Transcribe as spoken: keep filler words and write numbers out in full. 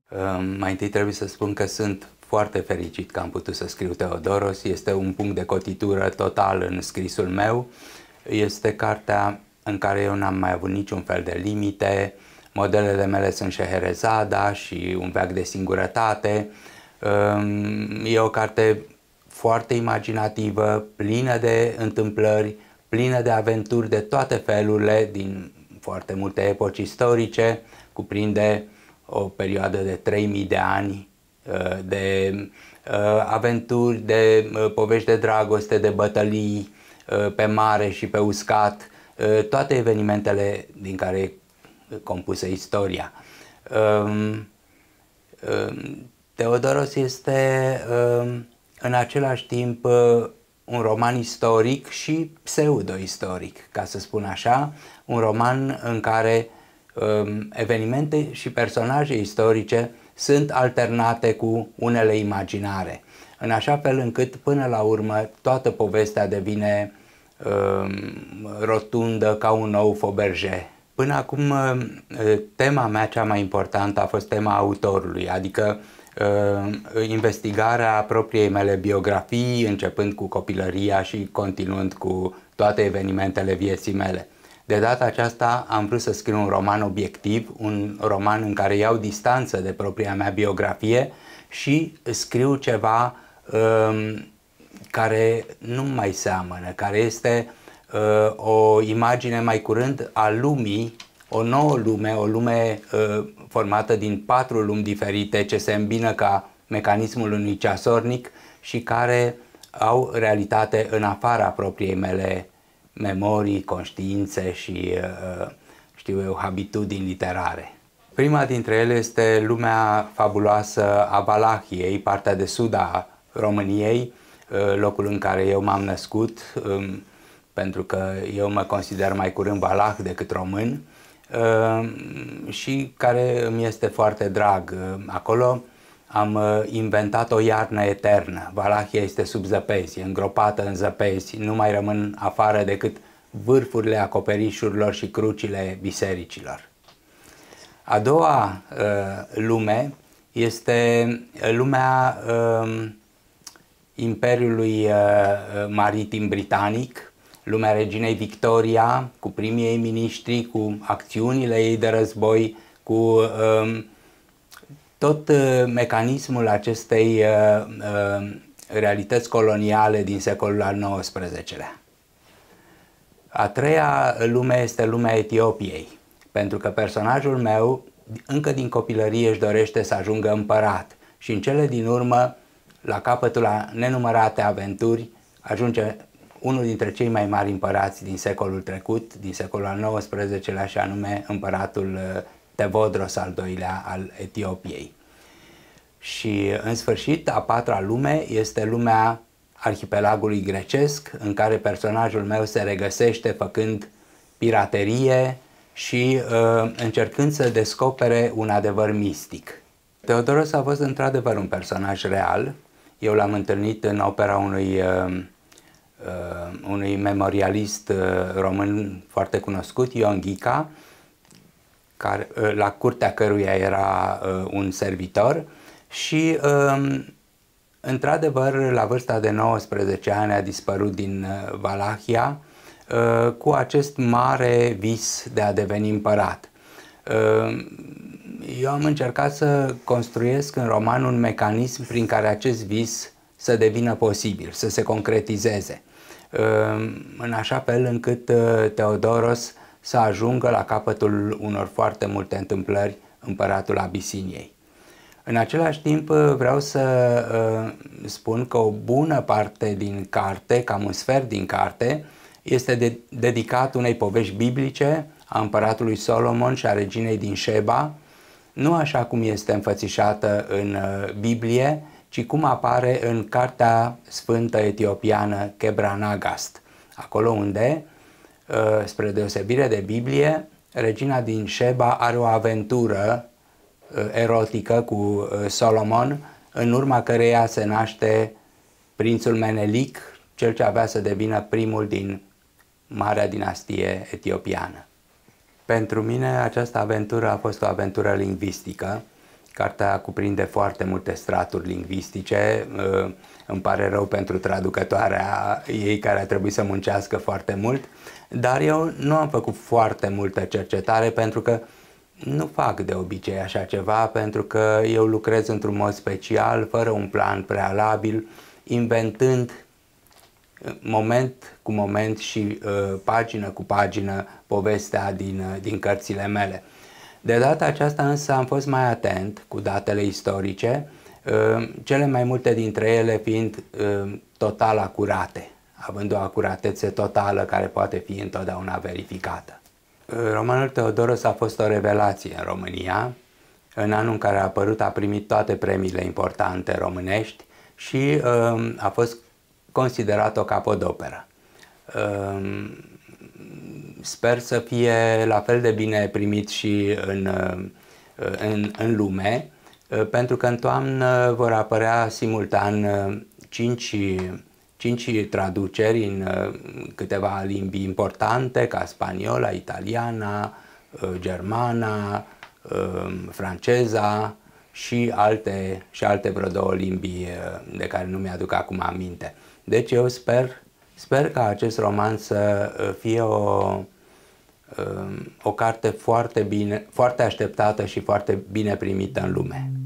Mai întâi trebuie să spun că sunt foarte fericit că am putut să scriu Teodoros. Este un punct de cotitură total în scrisul meu. Este cartea în care eu n-am mai avut niciun fel de limite. Modelele mele sunt Scheherazada și Un veac de singurătate. E o carte foarte imaginativă, plină de întâmplări, plină de aventuri de toate felurile, din foarte multe epoci istorice. Cuprinde o perioadă de trei mii de ani de aventuri, de povești de dragoste, de bătălii pe mare și pe uscat, toate evenimentele din care e compusă istoria. Teodoros este în același timp un roman istoric și pseudo-istoric, ca să spun așa, un roman în care evenimente și personaje istorice sunt alternate cu unele imaginare, în așa fel încât până la urmă toată povestea devine um, rotundă ca un nou Fabergé. Până acum tema mea cea mai importantă a fost tema autorului, adică uh, investigarea propriei mele biografii, începând cu copilăria și continuând cu toate evenimentele vieții mele. De data aceasta am vrut să scriu un roman obiectiv, un roman în care iau distanță de propria mea biografie și scriu ceva um, care nu mai seamănă, care este uh, o imagine mai curând a lumii, o nouă lume, o lume uh, formată din patru lumi diferite ce se îmbină ca mecanismul unui ceasornic și care au realitate în afara propriei mele memorii, conștiințe și, știu eu, habitudini literare. Prima dintre ele este lumea fabuloasă a Valahiei, partea de sud a României, locul în care eu m-am născut, pentru că eu mă consider mai curând valah decât român și care îmi este foarte drag. Acolo am inventat o iarnă eternă. Valahia este sub zăpezi, îngropată în zăpezi, nu mai rămân afară decât vârfurile acoperișurilor și crucile bisericilor. A doua uh, lume este lumea uh, Imperiului uh, Maritim Britanic, lumea reginei Victoria, cu primii ei miniștri, cu acțiunile ei de război, cu uh, tot uh, mecanismul acestei uh, uh, realități coloniale din secolul al nouăsprezecelea. A treia lume este lumea Etiopiei, pentru că personajul meu încă din copilărie își dorește să ajungă împărat și în cele din urmă, la capătul a nenumărate aventuri, ajunge unul dintre cei mai mari împărați din secolul trecut, din secolul al nouăsprezecelea, și anume împăratul Tevodros al doilea al Etiopiei. Și în sfârșit, a patra lume este lumea arhipelagului grecesc, în care personajul meu se regăsește făcând piraterie și uh, încercând să descopere un adevăr mistic. Teodoros a fost într-adevăr un personaj real. Eu l-am întâlnit în opera unui, uh, uh, unui memorialist uh, român foarte cunoscut, Ion Ghica, care, uh, la curtea căruia era uh, un servitor și uh, într-adevăr, la vârsta de nouăsprezece ani a dispărut din uh, Valahia uh, cu acest mare vis de a deveni împărat. Uh, eu am încercat să construiesc în roman un mecanism prin care acest vis să devină posibil, să se concretizeze, uh, în așa fel încât uh, Teodoros să ajungă la capătul unor foarte multe întâmplări, împăratul Abisiniei. În același timp vreau să uh, spun că o bună parte din carte, cam un sfert din carte, este de dedicat unei povești biblice a împăratului Solomon și a reginei din Sheba, nu așa cum este înfățișată în uh, Biblie, ci cum apare în cartea sfântă etiopiană Kebra-Nagast, acolo unde, uh, spre deosebire de Biblie, regina din Sheba are o aventură erotică cu Solomon, în urma căreia se naște prințul Menelic, cel ce avea să devină primul din marea dinastie etiopiană. Pentru mine această aventură a fost o aventură lingvistică, Cartea cuprinde foarte multe straturi lingvistice. Îmi pare rău pentru traducătoarea ei, care a trebuit să muncească foarte mult, dar eu nu am făcut foarte multă cercetare pentru că nu fac de obicei așa ceva, pentru că eu lucrez într-un mod special, fără un plan prealabil, inventând moment cu moment și uh, pagină cu pagină povestea din, uh, din cărțile mele. De data aceasta însă am fost mai atent cu datele istorice, uh, cele mai multe dintre ele fiind uh, total acurate, având o acuratețe totală care poate fi întotdeauna verificată. Uh, romanul Teodoros a fost o revelație în România. În anul în care a apărut a primit toate premiile importante românești și uh, a fost considerat o capodoperă. Uh, Sper să fie la fel de bine primit și în, în, în lume, pentru că în toamnă vor apărea simultan cinci, cinci traduceri în câteva limbi importante, ca spaniola, italiana, germana, franceza și alte, și alte vreo două limbi de care nu mi-aduc acum aminte. Deci eu sper Sper ca acest roman să fie o, o carte foarte bine, foarte așteptată și foarte bine primită în lume.